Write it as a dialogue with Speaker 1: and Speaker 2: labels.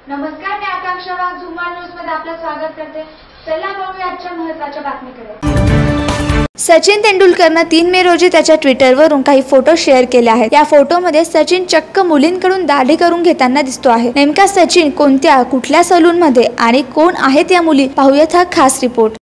Speaker 1: नमस्कार, मी आकांक्षा वाघ झुमा न्यूज मध्ये आपलं स्वागत करते। चला बघूया आजच्या महत्त्वाच्या बातमीकडे।
Speaker 2: सचिन तेंडुलकरने 3 मे रोजी त्याच्या ट्विटरवरून काही फोटो शेअर केले आहेत। या फोटोमध्ये सचिन चक्क मुलींकडून दाढी करून घेताना दिसतो आहे। नेमका सचिन कुठल्या सलून मध्ये आणि कोण आहेत या मुली, पाहूयात हा खास रिपोर्ट।